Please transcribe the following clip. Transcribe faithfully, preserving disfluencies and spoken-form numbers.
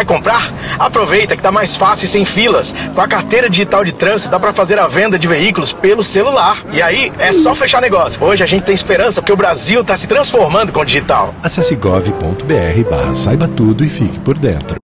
comprar? Aproveita que tá mais fácil e sem filas. Com a carteira digital de trânsito dá para fazer a venda de veículos pelo celular. E aí é só fechar negócio. Hoje a gente tem esperança porque o Brasil está se transformando com o digital. Acesse gov ponto br barra saiba tudo e fique por dentro.